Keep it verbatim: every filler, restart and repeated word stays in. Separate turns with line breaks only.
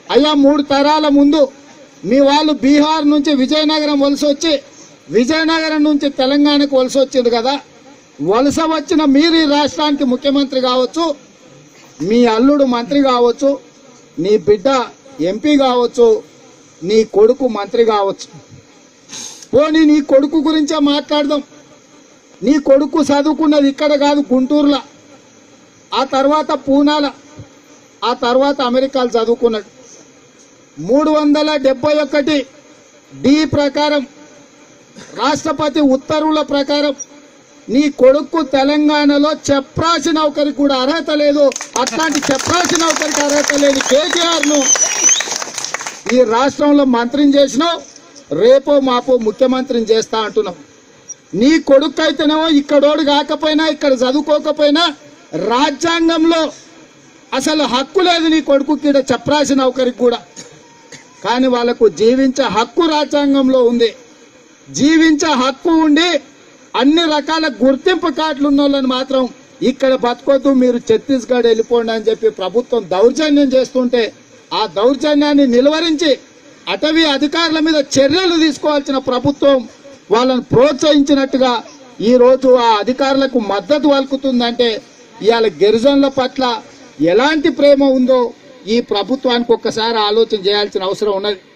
అయ్యా మూడు తరాల ముందు మీ వాళ్ళు బీహార్ నుంచి విజయనగరం వలస వచ్చి విజయనగరం నుంచి తెలంగాణకు వలస వచ్చింది కదా, వలస వచ్చిన మీరు ఈ రాష్ట్రానికి ముఖ్యమంత్రి కావచ్చు, మీ అల్లుడు మంత్రి కావచ్చు, నీ బిడ్డ ఎంపీ కావచ్చు, నీ కొడుకు మంత్రి కావచ్చు. పోనీ నీ కొడుకు గురించే మాట్లాడదాం. నీ కొడుకు చదువుకున్నది ఇక్కడ కాదు, గుంటూరులో, ఆ తర్వాత పూనాల, ఆ తర్వాత అమెరికాలో చదువుకున్నాడు. మూడు వందల డెబ్బై ఒకటి డి ప్రకారం రాష్ట్రపతి ఉత్తర్వుల ప్రకారం నీ కొడుకు తెలంగాణలో చెప్రాసి నౌకరికి కూడా అర్హత లేదు. అట్లాంటి చెప్రాసి నౌకరికి అర్హత లేని కేసీఆర్ ను ఈ రాష్ట్రంలో మంత్రిని చేసినావు, రేపో మాపో ముఖ్యమంత్రిని చేస్తా అంటున్నావు. నీ కొడుకు అయితేనేమో ఇక్కడోడు కాకపోయినా ఇక్కడ చదువుకోకపోయినా రాజ్యాంగంలో అసలు హక్కు లేదు నీ కొడుకుకి ఇక్కడ చెప్రాసి నౌకరికి కూడా. కానీ వాళ్లకు జీవించే హక్కు రాజ్యాంగంలో ఉంది. జీవించే హక్కు ఉండి అన్ని రకాల గుర్తింపు కార్డులు ఉన్న వాళ్ళని మాత్రం ఇక్కడ బతకొద్దు, మీరు ఛత్తీస్గఢ్ వెళ్ళిపోండి అని చెప్పి ప్రభుత్వం దౌర్జన్యం చేస్తుంటే ఆ దౌర్జన్యాన్ని నిలువరించి అటవీ అధికారుల మీద చర్యలు తీసుకోవాల్సిన ప్రభుత్వం వాళ్ళని ప్రోత్సహించినట్టుగా ఈ రోజు ఆ అధికారులకు మద్దతు పలుకుతుందంటే ఇవాళ గిరిజనుల పట్ల ఎలాంటి ప్రేమ ఉందో ఈ ప్రభుత్వానికి ఒక్కసారి ఆలోచన చేయాల్సిన అవసరం ఉన్నది.